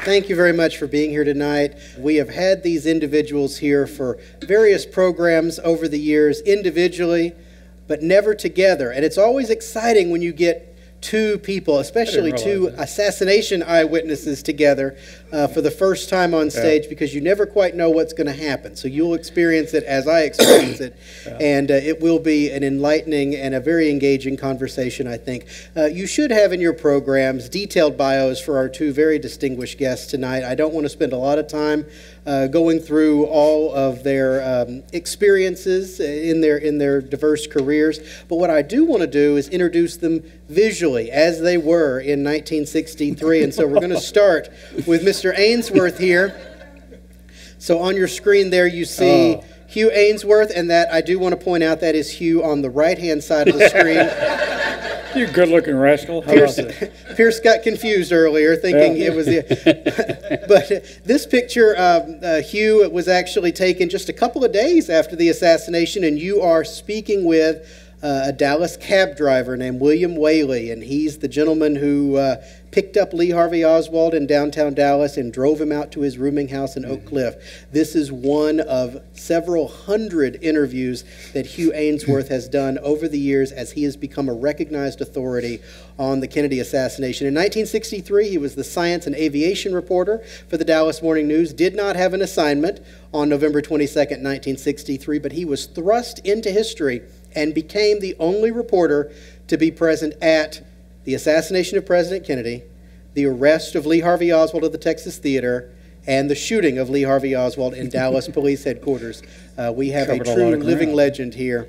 Thank you very much for being here tonight. We have had these individuals here for various programs over the years, individually, but never together. And it's always exciting when you get two people, especially two assassination eyewitnesses together for the first time on stage, because you never quite know what's going to happen. So you'll experience it as I experience it, and it will be an enlightening and a very engaging conversation, I think. You should have in your programs detailed bios for our two very distinguished guests tonight. I don't want to spend a lot of time going through all of their experiences in their diverse careers, but what I do want to do is introduce them visually as they were in 1963, and so we're going to start with Mr. Aynesworth here. So on your screen there you see Hugh Aynesworth, and that I do want to point out that is Hugh on the right-hand side of the screen. You good-looking rascal. Pierce got confused earlier, thinking it was the... But this picture, Hugh, was actually taken just a couple of days after the assassination, and you are speaking with a Dallas cab driver named William Whaley, and he's the gentleman who picked up Lee Harvey Oswald in downtown Dallas and drove him out to his rooming house in Oak Cliff. This is one of several hundred interviews that Hugh Aynesworth has done over the years as he has become a recognized authority on the Kennedy assassination. In 1963, he was the science and aviation reporter for the Dallas Morning News, did not have an assignment on November 22nd, 1963, but he was thrust into history and became the only reporter to be present at the assassination of President Kennedy, the arrest of Lee Harvey Oswald at the Texas Theater, and the shooting of Lee Harvey Oswald in Dallas Police Headquarters. We have a true living legend here.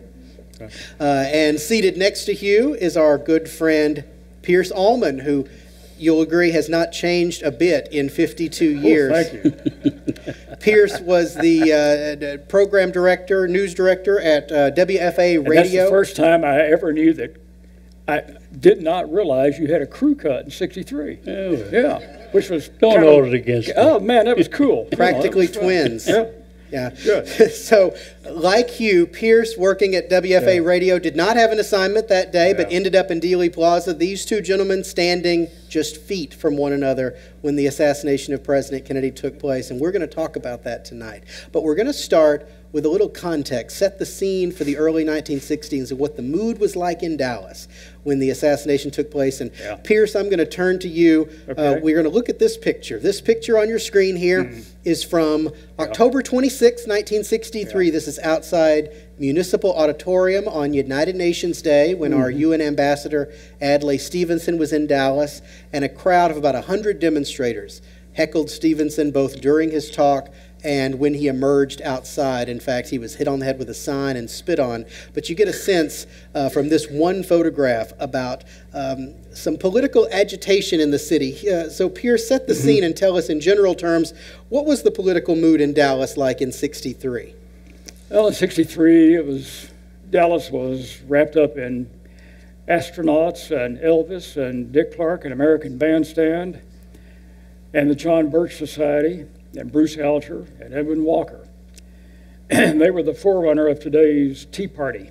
And seated next to Hugh is our good friend Pierce Allman, who you'll agree has not changed a bit in 52 years. Thank you. Pierce was the program director, news director at WFAA Radio. That's the first time I ever knew that. I did not realize you had a crew cut in '63. Yeah, which was don't hold it against me. Oh man, that was cool. Practically twins. Yeah. So, like Hugh, Pierce, working at WFAA Radio, did not have an assignment that day, but ended up in Dealey Plaza. These two gentlemen standing just feet from one another when the assassination of President Kennedy took place, and we're going to talk about that tonight. But we're going to start with a little context, set the scene for the early 1960s and what the mood was like in Dallas when the assassination took place. And Pierce, I'm going to turn to you. We're going to look at this picture. This picture on your screen here is from October 26, 1963. This is outside Municipal Auditorium on United Nations Day when our UN ambassador Adlai Stevenson was in Dallas, and a crowd of about 100 demonstrators heckled Stevenson both during his talk and when he emerged outside. In fact, he was hit on the head with a sign and spit on. But you get a sense from this one photograph about some political agitation in the city. So Pierce, set the scene and tell us in general terms, what was the political mood in Dallas like in '63? Well, in '63, Dallas was wrapped up in astronauts and Elvis and Dick Clark and American Bandstand and the John Birch Society and Bruce Alger and Edwin Walker. And they were the forerunner of today's Tea Party.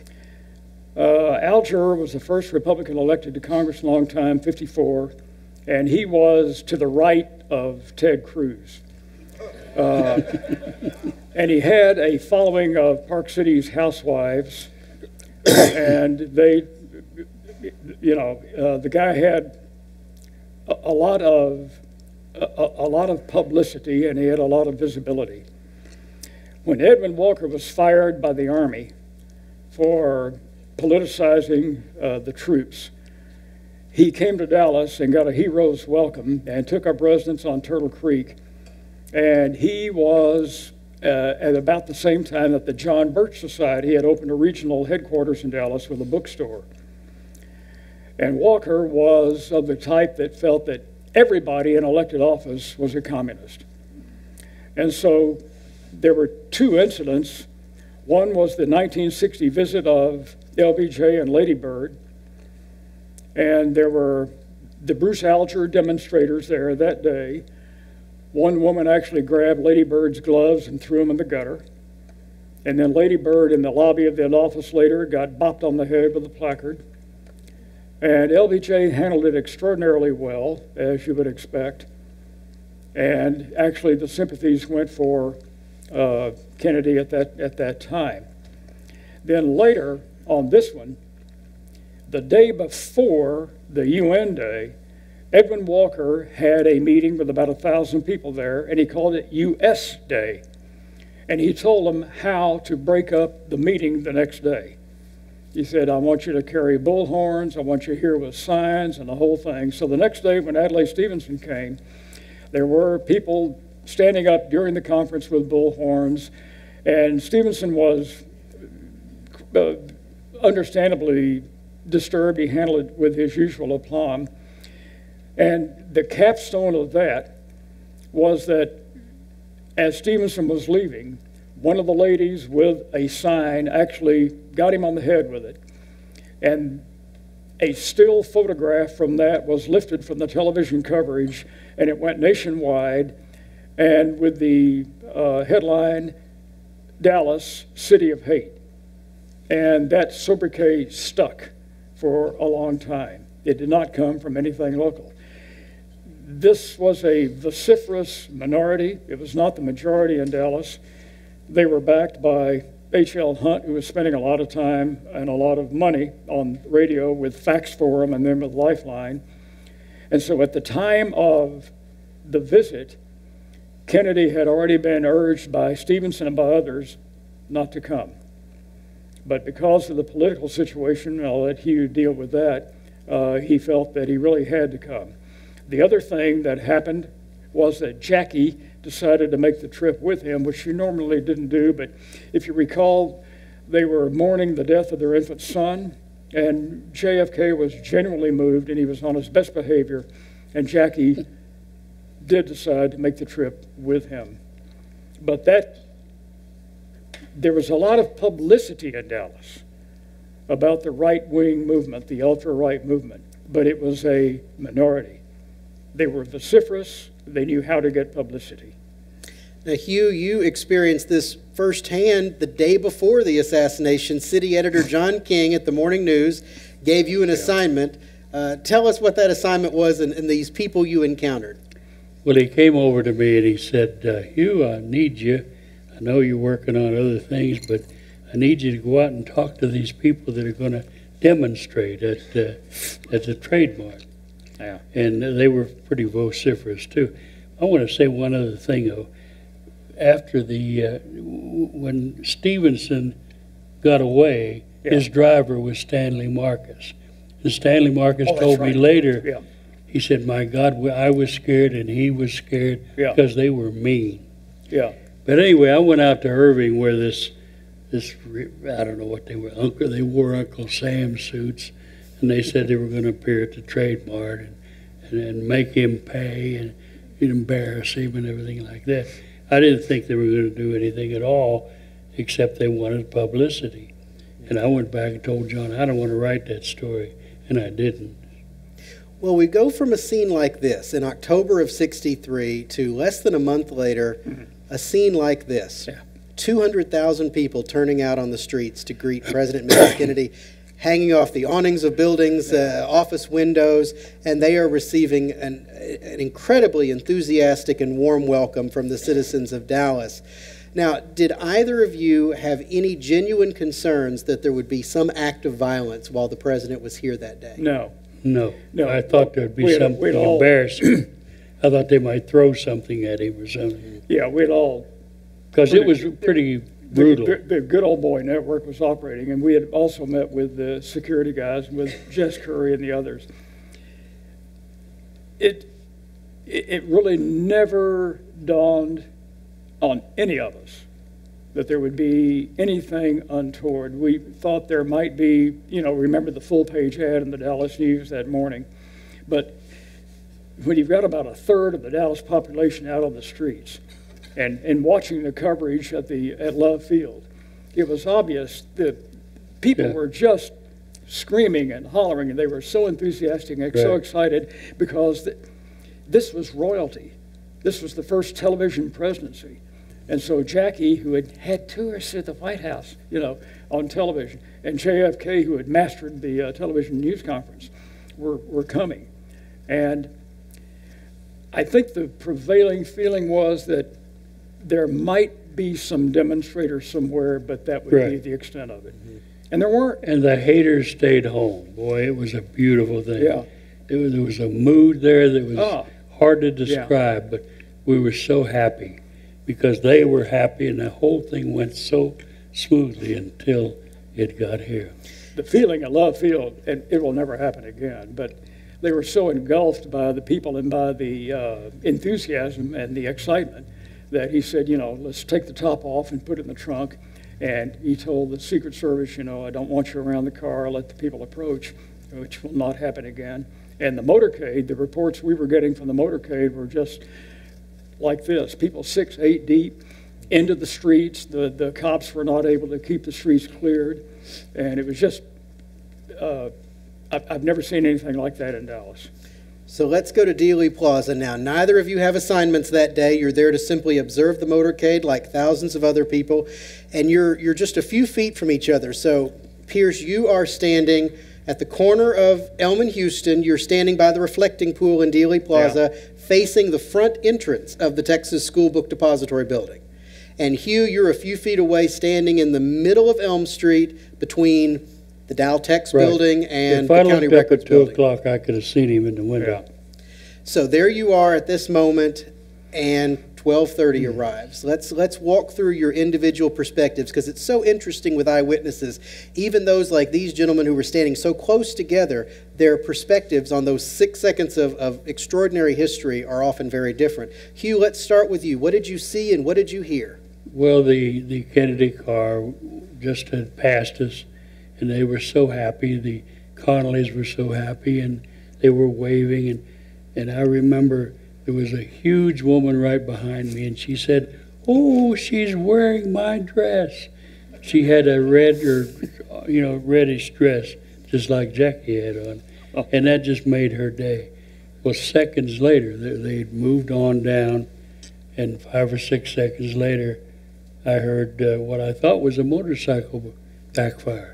Alger was the first Republican elected to Congress in a long time, 54, and he was to the right of Ted Cruz. And he had a following of Park City's housewives, and they, the guy had a lot of publicity, and he had a lot of visibility. When Edwin Walker was fired by the Army for politicizing the troops, he came to Dallas and got a hero's welcome and took up residence on Turtle Creek. And he was, at about the same time that the John Birch Society had opened a regional headquarters in Dallas with a bookstore. And Walker was of the type that felt that everybody in elected office was a communist. And so there were two incidents. One was the 1960 visit of LBJ and Lady Bird, and there were the Bruce Alger demonstrators there that day. One woman actually grabbed Lady Bird's gloves and threw them in the gutter. And then Lady Bird, in the lobby of that office later, got bopped on the head with a placard. And LBJ handled it extraordinarily well, as you would expect. And actually, the sympathies went for Kennedy at that time. Then later, on this one, the day before the UN Day, Edwin Walker had a meeting with about 1,000 people there, and he called it US Day. And he told them how to break up the meeting the next day. He said, I want you to carry bullhorns, I want you here with signs and the whole thing. So the next day when Adlai Stevenson came, there were people standing up during the conference with bullhorns, and Stevenson was understandably disturbed. He handled it with his usual aplomb. And the capstone of that was that as Stevenson was leaving, one of the ladies with a sign actually got him on the head with it. And a still photograph from that was lifted from the television coverage, and it went nationwide, and with the headline, Dallas, City of Hate. And that sobriquet stuck for a long time. It did not come from anything local. This was a vociferous minority. It was not the majority in Dallas. They were backed by H.L. Hunt, who was spending a lot of time and a lot of money on radio with Fax Forum and then with Lifeline. And so at the time of the visit, Kennedy had already been urged by Stevenson and by others not to come. But because of the political situation, I'll let Hugh deal with that, he felt that he really had to come. The other thing that happened was that Jackie decided to make the trip with him, which she normally didn't do, but if you recall, they were mourning the death of their infant son, and JFK was genuinely moved, and he was on his best behavior, and Jackie did decide to make the trip with him. But there was a lot of publicity in Dallas about the right-wing movement, the ultra-right movement, but it was a minority. They were vociferous. They knew how to get publicity. Now, Hugh, you experienced this firsthand the day before the assassination. City editor John King at the Morning News gave you an assignment. Tell us what that assignment was and these people you encountered. Well, he came over to me and he said, Hugh, I need you. I know you're working on other things, but I need you to go out and talk to these people that are going to demonstrate at the trademark. Yeah. And they were pretty vociferous, too. I want to say one other thing, though. After when Stevenson got away, his driver was Stanley Marcus. And Stanley Marcus told me later, he said, my God, I was scared and he was scared because they were mean. Yeah. But anyway, I went out to Irving where this I don't know what they were, they wore Uncle Sam suits, and they said they were going to appear at the trademark and make him pay and embarrass him and everything like that. I didn't think they were going to do anything at all except they wanted publicity. And I went back and told John, I don't want to write that story, and I didn't. Well, we go from a scene like this in October of '63 to less than a month later, a scene like this. 200,000 people turning out on the streets to greet President and Mrs. Kennedy, hanging off the awnings of buildings, office windows, and they are receiving an incredibly enthusiastic and warm welcome from the citizens of Dallas. Now, did either of you have any genuine concerns that there would be some act of violence while the president was here that day? No. I thought there would be something embarrassing. I thought they might throw something at him or something. Yeah, we'd all... Because it was pretty brutal. The Good Old Boy Network was operating, and we had also met with the security guys, with Jess Curry and the others. It really never dawned on any of us that there would be anything untoward. We thought there might be, remember the full-page ad in the Dallas News that morning. But when you've got about a third of the Dallas population out on the streets, and watching the coverage at Love Field, it was obvious that people were just screaming and hollering, and they were so enthusiastic and so excited because this was royalty. This was the first television presidency. And so Jackie, who had tours at the White House, on television, and JFK, who had mastered the television news conference, were coming. And I think the prevailing feeling was that there might be some demonstrators somewhere, but that would be the extent of it. And there weren't. And the haters stayed home. Boy, it was a beautiful thing. Yeah. There was a mood there that was hard to describe, but we were so happy because they were happy, and the whole thing went so smoothly until it got here. The feeling at Love Field, and it will never happen again, but they were so engulfed by the people and by the enthusiasm and the excitement that he said, let's take the top off and put it in the trunk. And he told the Secret Service, I don't want you around the car, let the people approach, which will not happen again. And the motorcade, the reports we were getting from the motorcade were just like this. People 6, 8 deep into the streets. The cops were not able to keep the streets cleared. And it was just, I've never seen anything like that in Dallas. So let's go to Dealey Plaza now. Neither of you have assignments that day. You're there to simply observe the motorcade like thousands of other people, and you're just a few feet from each other. So, Pierce, you are standing at the corner of Elm and Houston. You're standing by the reflecting pool in Dealey Plaza, facing the front entrance of the Texas School Book Depository building. And Hugh, you're a few feet away, standing in the middle of Elm Street between the Dow Tex building and the County Records building. If I looked up at 2 o'clock, I could have seen him in the window. Yeah. So there you are at this moment, and 12:30 arrives. Let's walk through your individual perspectives, because it's so interesting with eyewitnesses. Even those like these gentlemen who were standing so close together, their perspectives on those 6 seconds of extraordinary history are often very different. Hugh, let's start with you. What did you see and what did you hear? Well, the Kennedy car just had passed us, and they were so happy. The Connollys were so happy, and they were waving. And I remember there was a huge woman right behind me, and she said, "Oh, she's wearing my dress." She had a reddish dress, just like Jackie had on. Oh. And that just made her day. Well, seconds later, they'd moved on down, and 5 or 6 seconds later, I heard what I thought was a motorcycle backfire.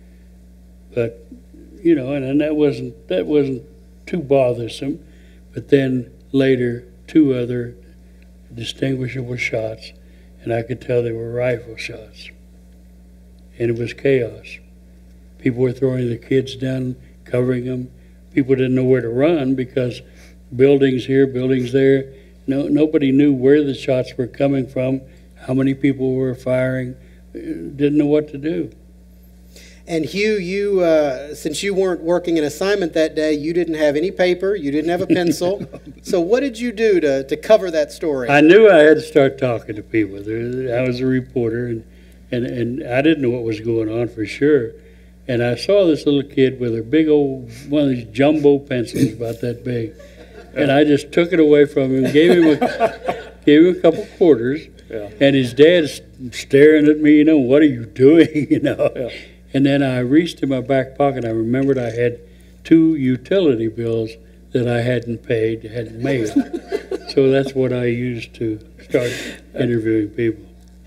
But, and that wasn't too bothersome. But then later, 2 other distinguishable shots, and I could tell they were rifle shots. And it was chaos. People were throwing the kids down, covering them. People didn't know where to run because buildings here, buildings there. Nobody knew where the shots were coming from, how many people were firing, didn't know what to do. And Hugh, you since you weren't working an assignment that day, you didn't have any paper, you didn't have a pencil. So what did you do to cover that story? I knew I had to start talking to people. I was a reporter, and I didn't know what was going on for sure. And I saw this little kid with a big old, one of these jumbo pencils about that big. And I just took it away from him, gave him a couple quarters, and his dad's staring at me, what are you doing, Yeah. And then I reached in my back pocket. I remembered I had 2 utility bills that I hadn't paid, hadn't made. So that's what I used to start interviewing people.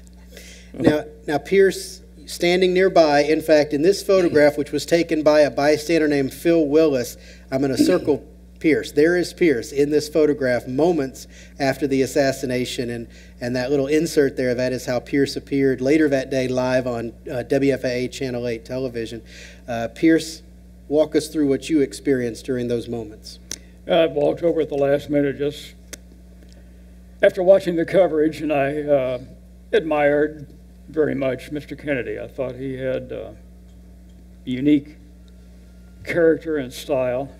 Now, Pierce, standing nearby, in fact, in this photograph, which was taken by a bystander named Phil Willis, I'm going to circle Pierce. There is Pierce in this photograph moments after the assassination, and that little insert there, that is how Pierce appeared later that day live on WFAA Channel 8 television. Pierce, walk us through what you experienced during those moments. I walked over at the last minute just after watching the coverage, and I admired very much Mr. Kennedy. I thought he had unique character and style.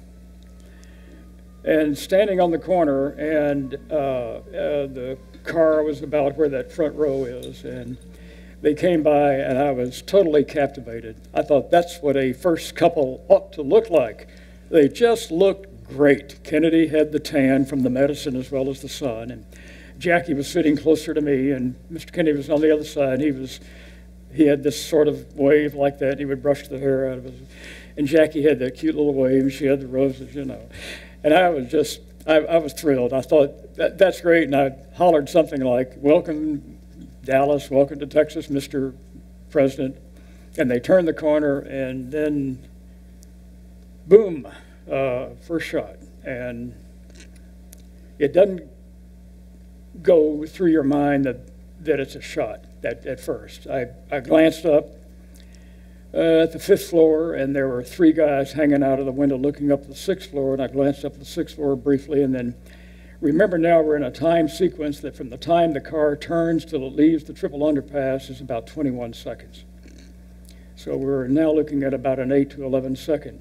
And standing on the corner, and the car was about where that front row is, and they came by, and I was totally captivated. I thought that's what a first couple ought to look like. They just looked great. Kennedy had the tan from the medicine as well as the sun, and Jackie was sitting closer to me, and Mr. Kennedy was on the other side. He had this sort of wave like that, and he would brush the hair out of his, and Jackie had that cute little wave, and she had the roses, And I was just, I was thrilled. I thought, that's great. And I hollered something like, "Welcome, Dallas. Welcome to Texas, Mr. President." And they turned the corner, and then, boom, first shot. And it doesn't go through your mind that it's a shot at first. I glanced up at the 5th floor, and there were 3 guys hanging out of the window looking up at the 6th floor, and I glanced up at the 6th floor briefly, and then remember now we're in a time sequence that from the time the car turns till it leaves the triple underpass is about 21 seconds. So we're now looking at about an 8 to 11 second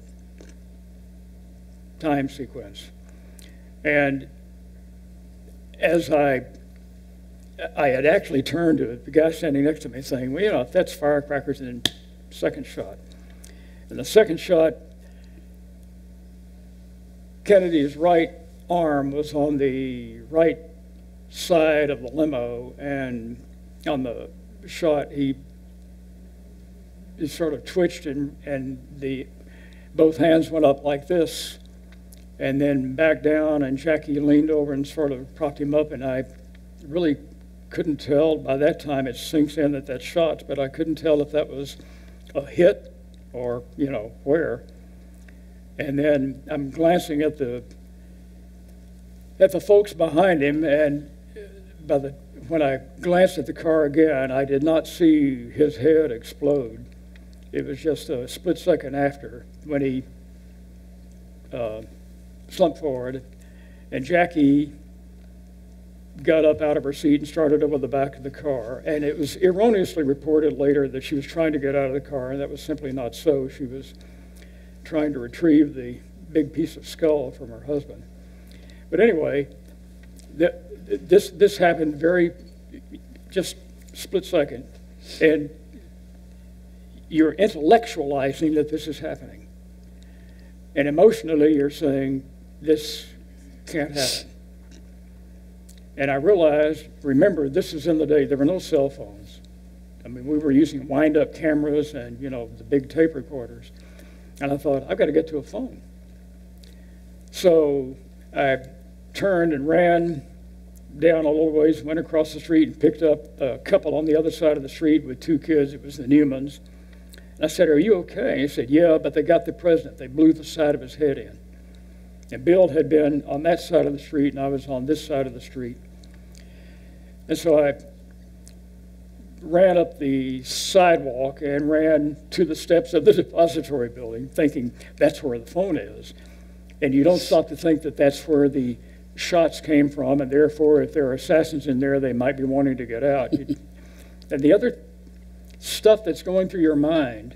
time sequence. And as I had actually turned to the guy standing next to me saying, well, you know, if that's firecrackers, and then second shot. And the second shot, Kennedy's right arm was on the right side of the limo, and on the shot he sort of twitched, and both hands went up like this and then back down, and Jackie leaned over and sort of propped him up, and I really couldn't tell. By that time it sinks in that that's shots, but I couldn't tell if that was a hit or, you know, where. And then I'm glancing at the folks behind him, and when I glanced at the car again, I did not see his head explode. It was just a split second after when he slumped forward, and Jackie got up out of her seat and started over the back of the car. And it was erroneously reported later that she was trying to get out of the car, and that was simply not so. She was trying to retrieve the big piece of skull from her husband. But anyway, this happened very, just split second, and you're intellectualizing that this is happening. And emotionally, you're saying, this can't happen. And I realized, remember, this is in the day, there were no cell phones. I mean, we were using wind-up cameras and, you know, the big tape recorders. And I thought, I've got to get to a phone. So I turned and ran down a little ways, went across the street and picked up a couple on the other side of the street with 2 kids. It was the Newmans. And I said, are you okay? And he said, yeah, but they got the president. They blew the side of his head in. And Bill had been on that side of the street, and I was on this side of the street. And so I ran up the sidewalk and ran to the steps of the depository building, thinking that's where the phone is. And you don't stop to think that that's where the shots came from, and therefore, if there are assassins in there, they might be wanting to get out. And the other stuff that's going through your mind,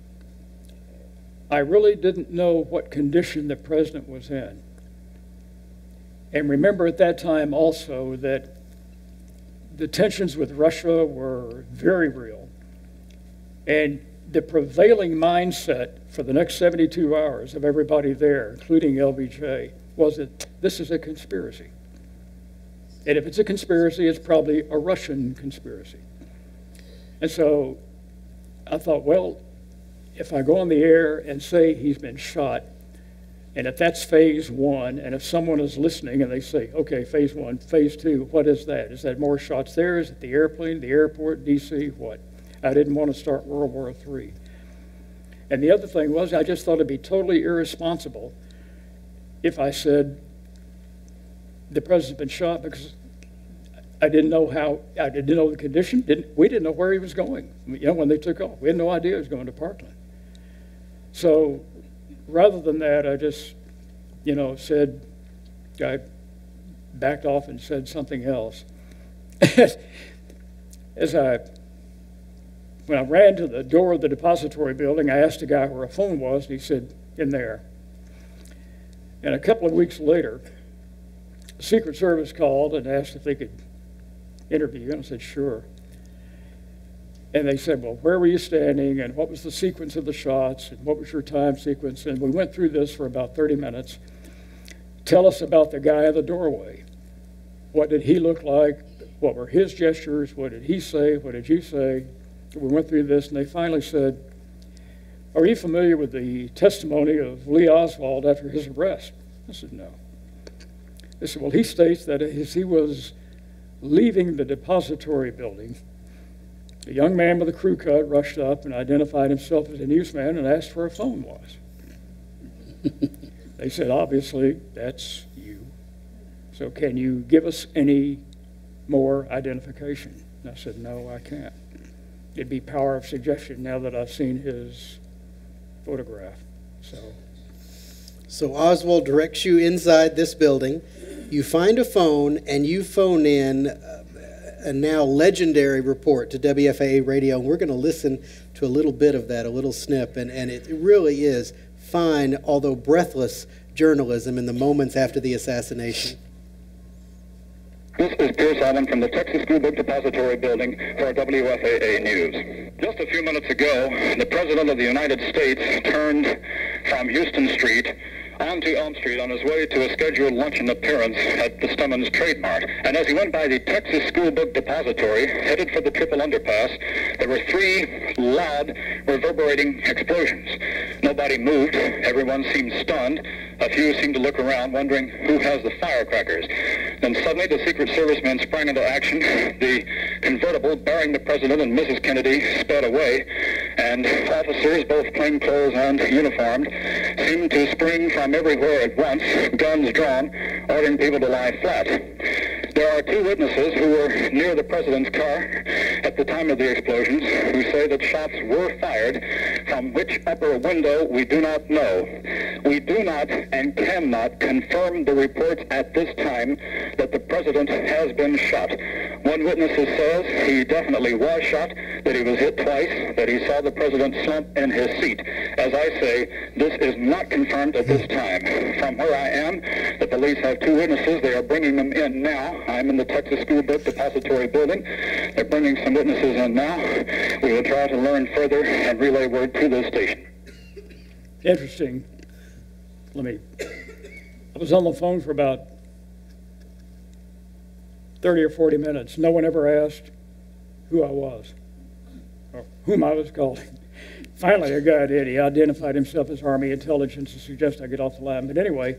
I really didn't know what condition the president was in. And remember at that time also that the tensions with Russia were very real. And the prevailing mindset for the next 72 hours of everybody there, including LBJ, was that this is a conspiracy. And if it's a conspiracy, it's probably a Russian conspiracy. And so I thought, well, if I go on the air and say he's been shot, and if that's phase 1, and if someone is listening and they say, okay, phase 1, phase 2, what is that? Is that more shots there? Is it the airplane, the airport, D.C., what? I didn't want to start World War III. And the other thing was, I just thought it'd be totally irresponsible if I said the president's been shot, because I didn't know the condition. We didn't know where he was going. You know, when they took off, we had no idea he was going to Parkland. So rather than that, I just, you know, I backed off and said something else. When I ran to the door of the depository building, I asked the guy where a phone was, and he said, in there. And a couple of weeks later, the Secret Service called and asked if they could interview you, and I said, sure. And they said, well, where were you standing, and what was the sequence of the shots, and what was your time sequence? And we went through this for about 30 minutes. Tell us about the guy in the doorway. What did he look like? What were his gestures? What did he say? What did you say? We went through this, and they finally said, are you familiar with the testimony of Lee Oswald after his arrest? I said, no. They said, well, he states that as he was leaving the depository building, a young man with a crew cut rushed up and identified himself as a newsman and asked where a phone was. They said, obviously, that's you. So can you give us any more identification? And I said, no, I can't. It'd be power of suggestion now that I've seen his photograph. So Oswald directs you inside this building. You find a phone, and you phone in a now legendary report to WFAA Radio. And we're going to listen to a little bit of that, a little snip. And it really is fine, although breathless, journalism in the moments after the assassination. This is Pierce Allman from the Texas School Book Depository building for WFAA News. Just a few minutes ago, the President of the United States turned from Houston Street onto Elm Street on his way to a scheduled luncheon appearance at the Stummins Trade Mart. And as he went by the Texas School Book Depository, headed for the triple underpass, there were 3 loud, reverberating explosions. Nobody moved. Everyone seemed stunned. A few seemed to look around, wondering who has the firecrackers. Then suddenly the Secret Service men sprang into action. The convertible bearing the President and Mrs. Kennedy sped away, and officers, both plainclothes and uniformed, seemed to spring from everywhere at once, guns drawn, ordering people to lie flat. There are 2 witnesses who were near the President's car at the time of the explosions who say that shots were fired, from which upper window we do not know. We do not and cannot confirm the reports at this time that the President has been shot. One witness says he definitely was shot, that he was hit twice, that he saw the President slump in his seat. As I say, this is not confirmed at this time. From where I am, the police have 2 witnesses. They are bringing them in now. I'm in the Texas School Book Depository building. They're bringing some witnesses in now. We will try to learn further and relay word to this station. Interesting. I was on the phone for about 30 or 40 minutes. No one ever asked who I was or whom I was calling. Finally, a guy did. He identified himself as Army Intelligence to suggest I get off the line. But anyway,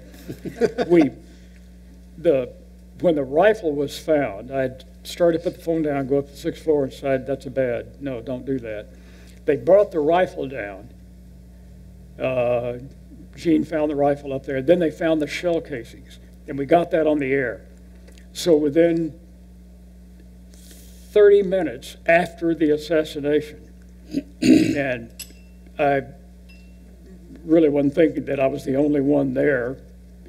when the rifle was found, I started to put the phone down, go up to the 6th floor and said, that's a bad. No, don't do that. They brought the rifle down. Gene found the rifle up there. Then they found the shell casings, and we got that on the air. So within 30 minutes after the assassination, and I really wasn't thinking that I was the only one there,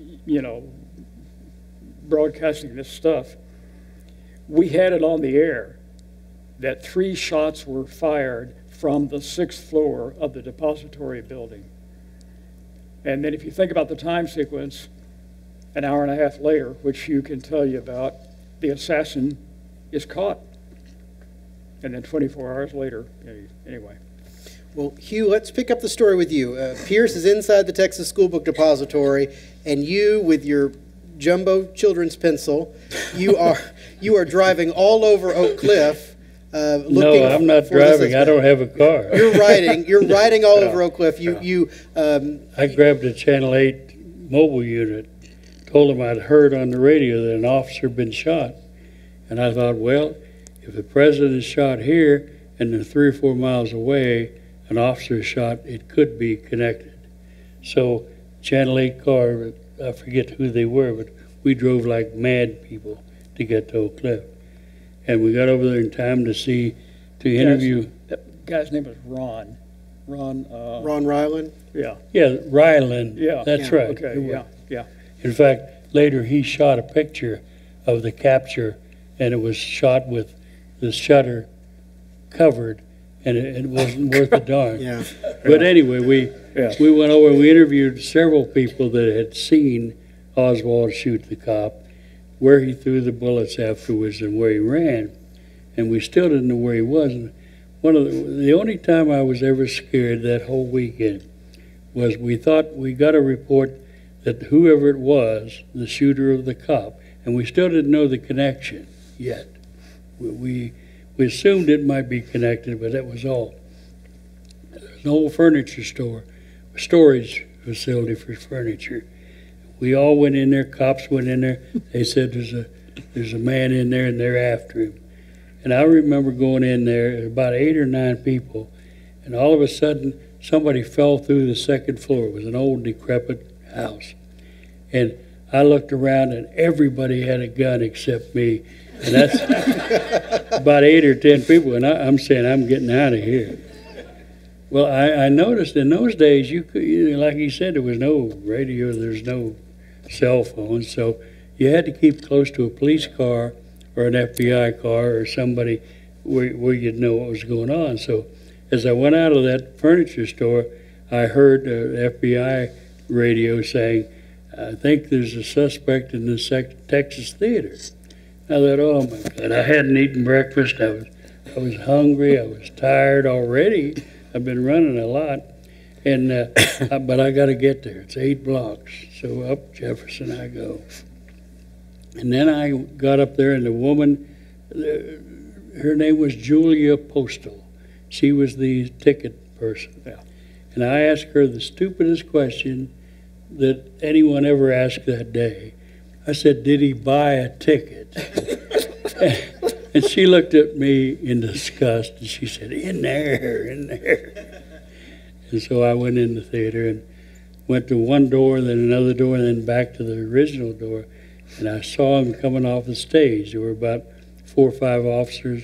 broadcasting this stuff, we had it on the air that 3 shots were fired from the 6th floor of the depository building. And then if you think about the time sequence, an hour and a half later, which Hugh can tell you about, the assassin is caught. And then 24 hours later, anyway. Well, Hugh, let's pick up the story with you. Pierce is inside the Texas School Book Depository, and you, with your jumbo children's pencil, you are driving all over Oak Cliff. No, I'm not driving. I don't have a car. You're riding all over Oak Cliff. I grabbed a Channel 8 mobile unit, told them I'd heard on the radio that an officer had been shot. And I thought, well, if the president is shot here and they're 3 or 4 miles away, an officer is shot, it could be connected. So Channel 8 car, I forget who they were, but we drove like mad people to get to Oak Cliff. And we got over there in time to interview. That guy's name was Ron. Ron Ryland? Yeah. Yeah, Ryland. Yeah. That's right. Okay, yeah. In fact, later he shot a picture of the capture, and it was shot with the shutter covered, and it wasn't worth a darn. Yeah. But anyway, we went over and we interviewed several people that had seen Oswald shoot the cop, where he threw the bullets afterwards and where he ran, and we still didn't know where he was. And the only time I was ever scared that whole weekend was we thought we got a report that whoever it was, the shooter of the cop, and we still didn't know the connection yet. We assumed it might be connected, but that was all. There's an old furniture store, a storage facility for furniture. We all went in there, cops went in there. They said there's a man in there and they're after him. And I remember going in there, about 8 or 9 people, and all of a sudden somebody fell through the 2nd floor. It was an old decrepit house. And I looked around and everybody had a gun except me. And that's about 8 or 10 people. And I'm saying, I'm getting out of here. Well, I noticed in those days, like he said, there was no radio, there's no cell phone. So you had to keep close to a police car or an FBI car or somebody where you'd know what was going on. So as I went out of that furniture store, I heard the FBI radio saying, I think there's a suspect in the Texas Theater. I thought, oh my God, I hadn't eaten breakfast. I was hungry. I was tired already. I've been running a lot. And but I got to get there. It's 8 blocks. So up Jefferson I go. And then I got up there, and the woman, her name was Julia Postal. She was the ticket person. Yeah. And I asked her the stupidest question that anyone ever asked that day. I said, did he buy a ticket? And she looked at me in disgust, and she said, in there. And so I went in the theater and went to one door, then another door, and then back to the original door. And I saw him coming off the stage. There were about 4 or 5 officers.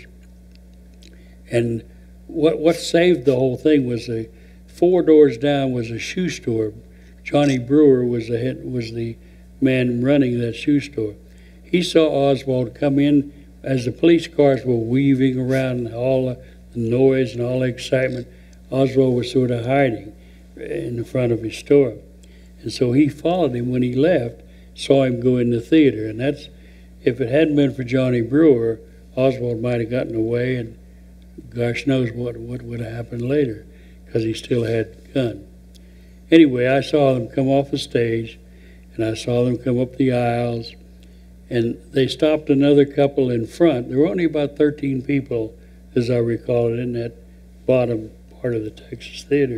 And what saved the whole thing was 4 doors down was a shoe store. Johnny Brewer was the man running that shoe store. He saw Oswald come in as the police cars were weaving around, and all the noise and all the excitement. Oswald was sort of hiding in the front of his store. And so he followed him when he left, saw him go in the theater. And that's, if it hadn't been for Johnny Brewer, Oswald might have gotten away, and gosh knows what would have happened later, because he still had a gun. Anyway, I saw them come off the stage, and I saw them come up the aisles, and they stopped another couple in front. There were only about 13 people, as I recall it, in that bottom part of the Texas Theater.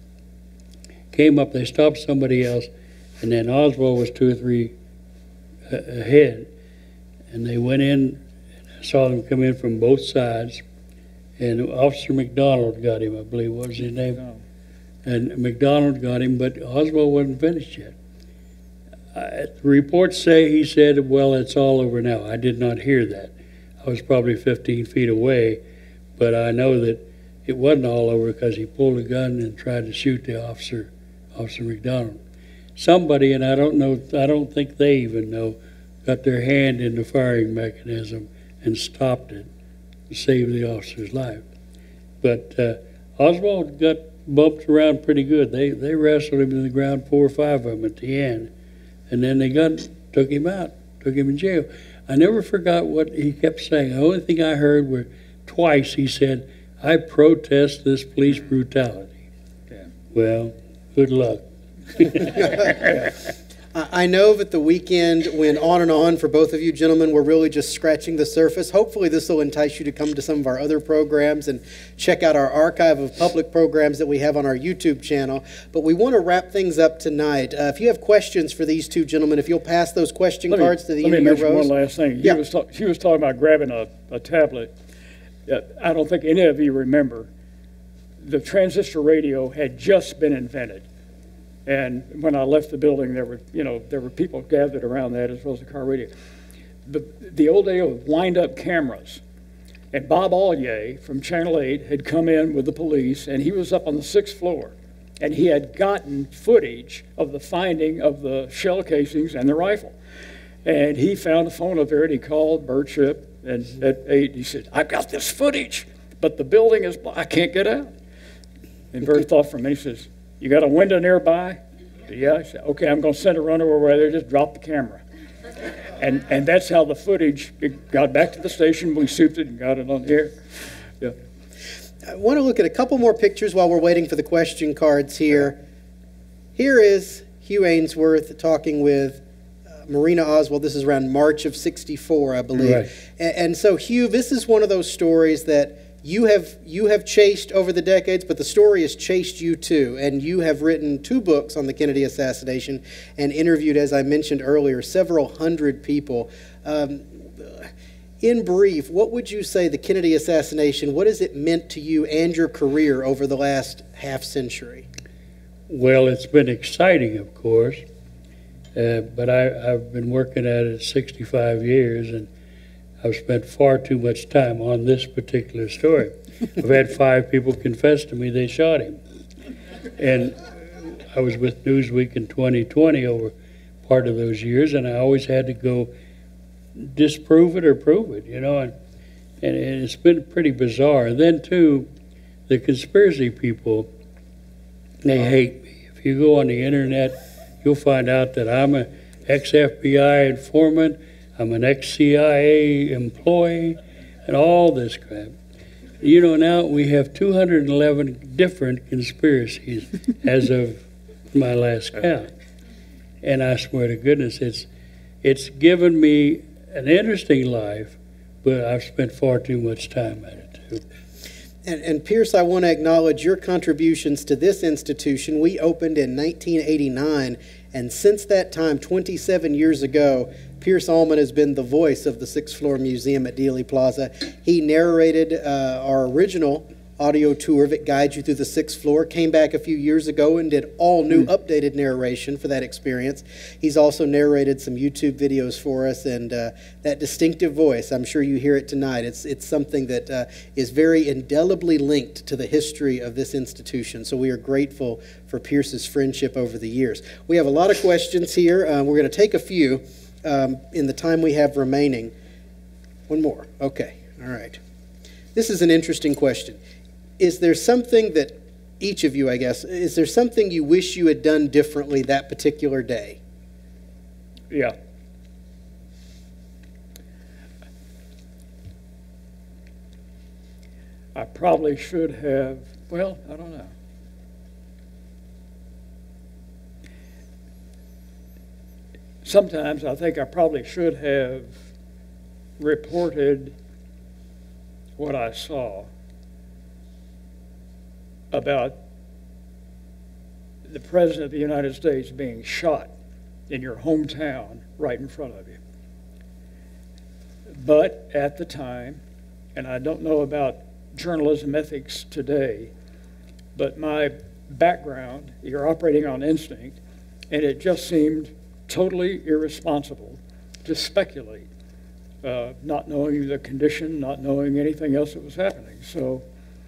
Came up, they stopped somebody else, and then Oswald was 2 or 3 ahead. And they went in, and I saw them come in from both sides, and Officer McDonald got him, I believe, what was his name? No. And McDonald got him, but Oswald wasn't finished yet. The reports say he said, well, it's all over now. I did not hear that. I was probably 15 feet away, but I know that it wasn't all over because he pulled a gun and tried to shoot the Officer McDonald. Somebody, and I don't think they even know, got their hand in the firing mechanism and stopped it to save the officer's life. But Oswald got bumped around pretty good. They wrestled him to the ground, 4 or 5 of them at the end. And then they took him out, took him in jail. I never forgot what he kept saying. The only thing I heard were twice he said, I protest this police brutality. Yeah. Well, good luck. I know that the weekend went on and on for both of you gentlemen. We're really just scratching the surface. Hopefully this will entice you to come to some of our other programs and check out our archive of public programs that we have on our YouTube channel. But we want to wrap things up tonight. If you have questions for these two gentlemen, if you'll pass those question cards to the end of your rows. Let me mention one last thing. Yeah. He was talking about grabbing a tablet. I don't think any of you remember. The transistor radio had just been invented. And when I left the building, there were people gathered around that as well as the car radio. The old day of wind-up cameras. And Bob Ollier from Channel 8 had come in with the police, and he was up on the 6th floor. And he had gotten footage of the finding of the shell casings and the rifle. And he found a phone up there, and he called Birchip, and at 8, he said, I've got this footage, but the building is, I can't get out. And Bert thought for a minute, he says, you got a window nearby? Yeah. I said, okay, I'm going to send a runner over there, just drop the camera. And that's how the footage got back to the station. We souped it and got it on the air. Yeah. I want to look at a couple more pictures while we're waiting for the question cards here. Here is Hugh Aynesworth talking with Marina Oswald. This is around March of '64, I believe. Right. And so, Hugh, this is one of those stories that you have chased over the decades, but the story has chased you too. And you have written 2 books on the Kennedy assassination and interviewed, as I mentioned earlier, several hundred people. In brief, what would you say the Kennedy assassination, what has it meant to you and your career over the last half century? Well, it's been exciting, of course. But I've been working at it 65 years, and I've spent far too much time on this particular story. I've had 5 people confess to me they shot him. And I was with Newsweek in 2020 over part of those years, and I always had to go disprove it or prove it, you know, and it's been pretty bizarre. And then, too, the conspiracy people, they hate me. If you go on the internet, you'll find out that I'm an ex-FBI informant, I'm an ex-CIA employee, and all this crap. You know, now we have 211 different conspiracies as of my last count. And I swear to goodness, it's given me an interesting life, but I've spent far too much time at it, too. And Pierce, I want to acknowledge your contributions to this institution. We opened in 1989, and since that time, 27 years ago, Pierce Allman has been the voice of the 6th Floor Museum at Dealey Plaza. He narrated our original audio tour that guides you through the 6th floor, came back a few years ago and did all new updated narration for that experience. He's also narrated some YouTube videos for us, and that distinctive voice, I'm sure you hear it tonight. It's something that is very indelibly linked to the history of this institution, so we are grateful for Pierce's friendship over the years. We have a lot of questions here. We're going to take a few in the time we have remaining. One more. Okay. All right. This is an interesting question. Is there something that, each of you, I guess, is there something you wish you had done differently that particular day? Yeah. I probably should have, well, I don't know. Sometimes I think I probably should have reported what I saw about the President of the United States being shot in your hometown right in front of you. But at the time, and I don't know about journalism ethics today, but my background, you're operating on instinct, and it just seemed totally irresponsible to speculate, not knowing the condition, not knowing anything else that was happening. So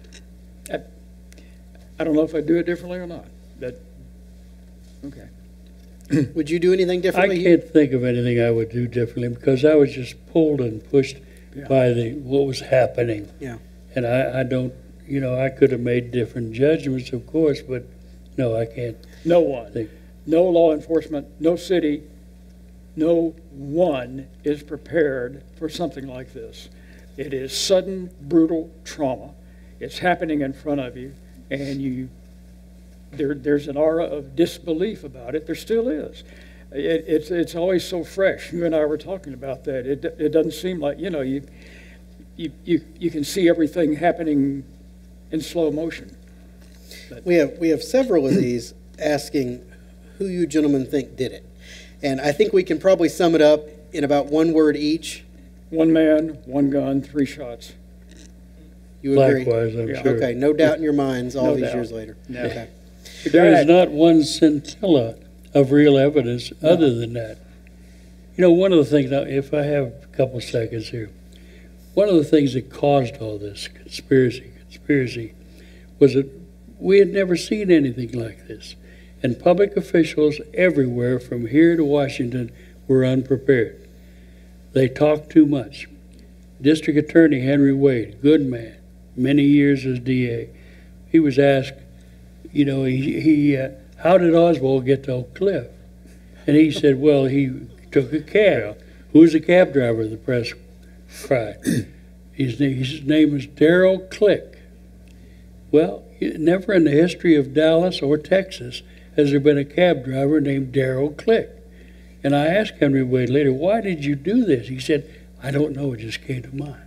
I don't know if I'd do it differently or not. Okay. Would you do anything differently? I can't think of anything I would do differently because I was just pulled and pushed by what was happening. Yeah. And I don't, you know, I could have made different judgments, of course, but no, I can't. No one, no law enforcement, no city, no one is prepared for something like this. It is sudden, brutal trauma. It's happening in front of you, and there's an aura of disbelief about it. There still is. It's always so fresh. You and I were talking about that. It doesn't seem like, you know, you can see everything happening in slow motion. But we have several of these asking who you gentlemen think did it. And I think we can probably sum it up in about one word each. One man, one gun, 3 shots. You agree? Likewise, I'm sure. Okay, no doubt in your minds all No these doubt. years later. No. Okay. There is not one scintilla of real evidence other than that. You know, one of the things, now, if I have a couple seconds here, one of the things that caused all this conspiracy was that we had never seen anything like this. And public officials everywhere from here to Washington were unprepared. They talked too much. District Attorney Henry Wade, good man, many years as DA, he was asked, you know, how did Oswald get to Oak Cliff? And he said, well, he took a cab. Who's the cab driver? The press cried. His name was Darrell Click. Well, never in the history of Dallas or Texas has there been a cab driver named Darrell Click. And I asked Henry Wade later, why did you do this? He said, I don't know, it just came to mind.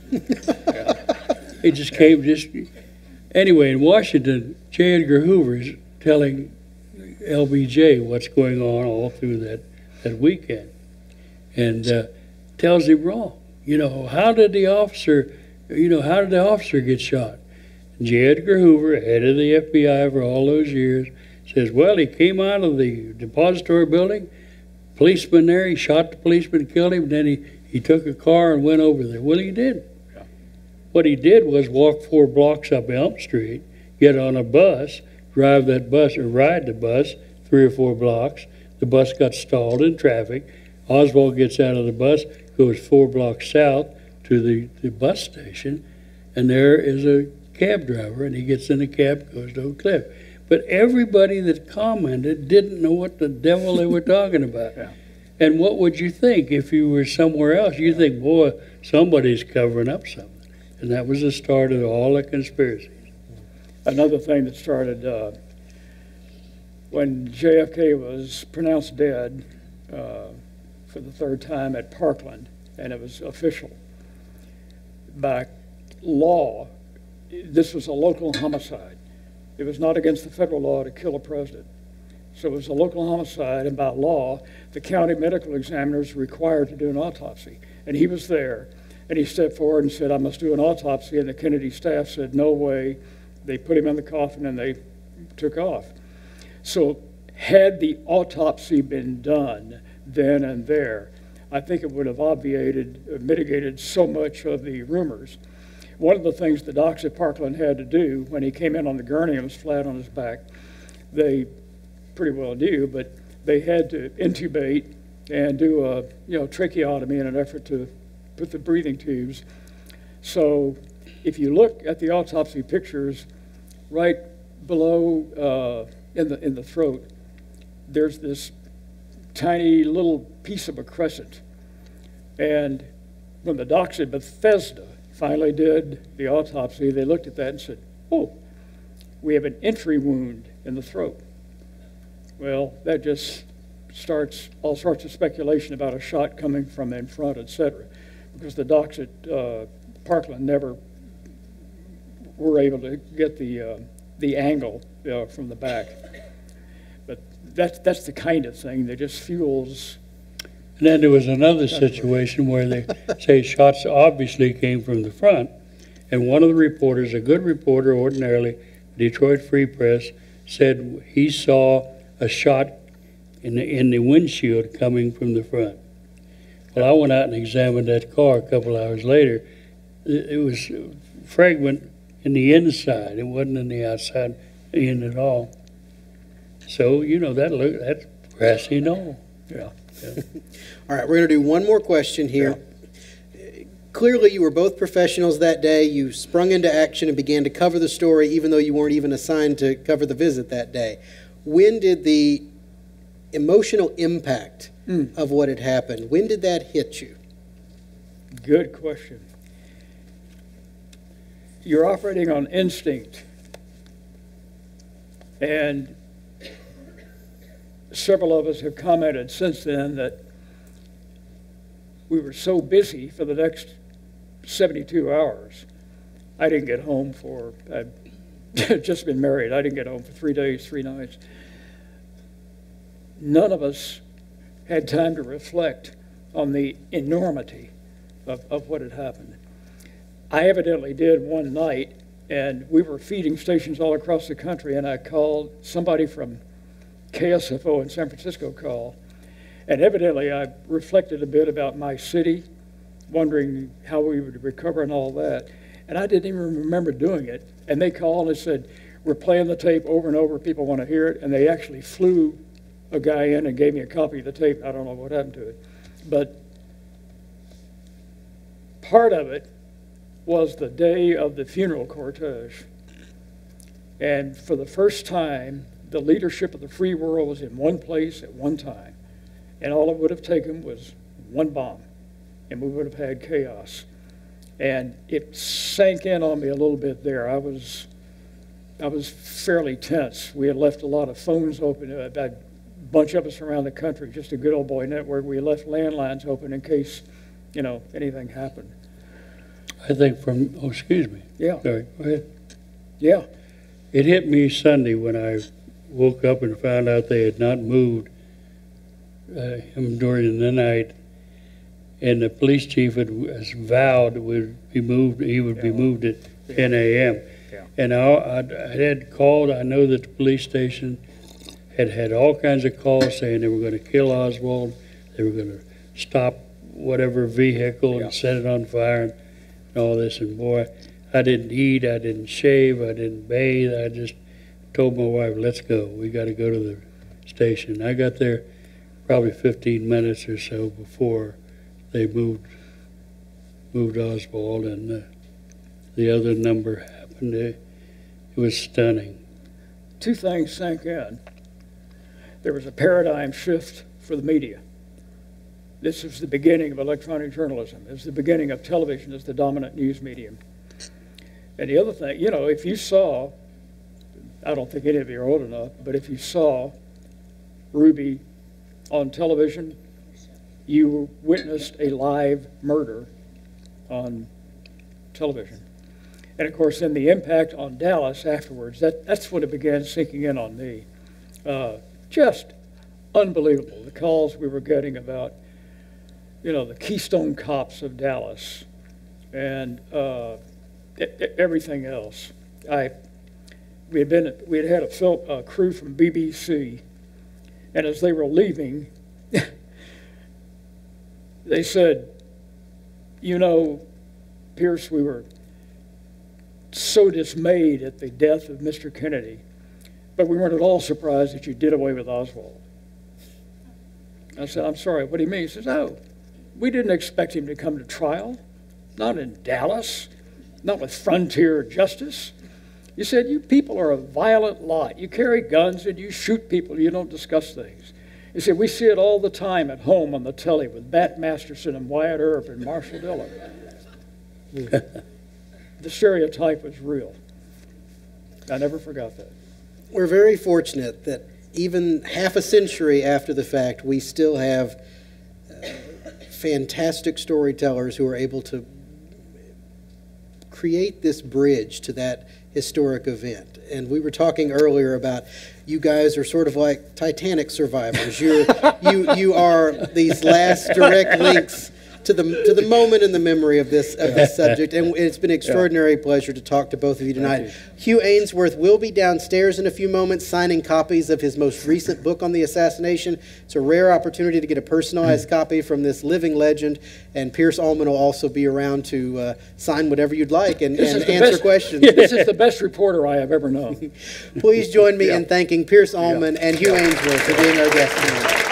It just came, anyway, in Washington, J. Edgar Hoover is telling LBJ what's going on all through that weekend, and tells him wrong. You know, how did the officer get shot? And J. Edgar Hoover, head of the FBI for all those years, says, well, he came out of the depository building, policeman there. He shot the policeman and killed him. And then he took a car and went over there. Well, he did. Yeah. What he did was walk 4 blocks up Elm Street, get on a bus, drive that bus, or ride the bus 3 or 4 blocks. The bus got stalled in traffic. Oswald gets out of the bus, goes 4 blocks south to the bus station, and there is a cab driver, and he gets in the cab, goes to Oak Cliff. But everybody that commented didn't know what the devil they were talking about. Yeah. And what would you think if you were somewhere else? You think, boy, somebody's covering up something. And that was the start of all the conspiracies. Another thing that started when JFK was pronounced dead for the 3rd time at Parkland, and it was official. By law, this was a local homicide. It was not against the federal law to kill a president. So it was a local homicide, and by law, the county medical examiner is required to do an autopsy. And he was there, and he stepped forward and said, I must do an autopsy, and the Kennedy staff said, no way. They put him in the coffin, and they took off. So had the autopsy been done then and there, I think it would have mitigated so much of the rumors. One of the things the docs at Parkland had to do when he came in on the gurney and was flat on his back, they pretty well knew, but they had to intubate and do a tracheotomy in an effort to put the breathing tubes. So if you look at the autopsy pictures, right below in the throat, there's this tiny little piece of a crescent. And when the docs at Bethesda finally did the autopsy, they looked at that and said, oh, we have an entry wound in the throat. Well, that just starts all sorts of speculation about a shot coming from in front, etc. Because the docs at Parkland never were able to get the angle from the back. But that's the kind of thing that just fuels. And then there was another situation where they say shots obviously came from the front, and one of the reporters, a good reporter ordinarily, Detroit Free Press, said he saw a shot in the windshield coming from the front. Well, I went out and examined that car a couple hours later. It was fragment in the inside. It wasn't in the outside end at all. So, that's grassy knoll. Yeah. All right, we're going to do one more question here. Yeah. Clearly, you were both professionals that day. You sprung into action and began to cover the story, even though you weren't even assigned to cover the visit that day. When did the emotional impact of what had happened, when did that hit you? Good question. You're operating on instinct. And several of us have commented since then that we were so busy for the next 72 hours. I didn't get home I'd just been married. I didn't get home for 3 days, 3 nights. None of us had time to reflect on the enormity of what had happened. I evidently did one night, and we were feeding stations all across the country, and I called somebody from KSFO in San Francisco call, and evidently I reflected a bit about my city, wondering how we would recover and all that, and I didn't even remember doing it. And they called and said, we're playing the tape over and over, people want to hear it, and they actually flew a guy in and gave me a copy of the tape. I don't know what happened to it, but part of it was the day of the funeral cortege, and for the first time, the leadership of the free world was in one place at one time, and all it would have taken was one bomb, and we would have had chaos. And it sank in on me a little bit there. I was fairly tense. We had left a lot of phones open, a bunch of us around the country, just a good old boy network. We left landlines open in case, anything happened. I think excuse me. Yeah. Sorry, go ahead. Yeah. It hit me Sunday when I woke up and found out they had not moved him during the night, and the police chief had vowed he would be moved at 10 a.m. Yeah. And I had called. I know that the police station had all kinds of calls saying they were going to kill Oswald, They were going to stop whatever vehicle and set it on fire and all this. And boy, I didn't eat, I didn't shave, I didn't bathe. I just told my wife, let's go. We got to go to the station. I got there probably 15 minutes or so before they moved Oswald, and the other number happened. It was stunning. Two things sank in. There was a paradigm shift for the media. This was the beginning of electronic journalism. It was the beginning of television as the dominant news medium. And the other thing, you know, if you saw, I don't think any of you are old enough, but if you saw Ruby on television, you witnessed a live murder on television. And of course, then the impact on Dallas afterwards, that's when it began sinking in on me. Just unbelievable, the calls we were getting about, you know, the Keystone Cops of Dallas and everything else. We had had a crew from BBC, and as they were leaving, they said, you know, Pierce, we were so dismayed at the death of Mr. Kennedy, but we weren't at all surprised that you did away with Oswald. I said, I'm sorry, what do you mean? He says, oh, we didn't expect him to come to trial, not in Dallas, not with frontier justice. You said, you people are a violent lot. You carry guns and you shoot people. You don't discuss things. He said, we see it all the time at home on the telly with Bat Masterson and Wyatt Earp and Marshall Dillon. The stereotype was real. I never forgot that. We're very fortunate that even half a century after the fact, we still have fantastic storytellers who are able to create this bridge to that historic event. And we were talking earlier about you guys are sort of like Titanic survivors. You are these last direct links to the moment in the memory of this subject, and it's been an extraordinary pleasure to talk to both of you tonight. Hugh Aynesworth will be downstairs in a few moments signing copies of his most recent book on the assassination. It's a rare opportunity to get a personalized copy from this living legend, and Pierce Allman will also be around to sign whatever you'd like and answer questions. This is the best reporter I have ever known. Please join me in thanking Pierce Allman and Hugh Aynesworth for being our guests tonight.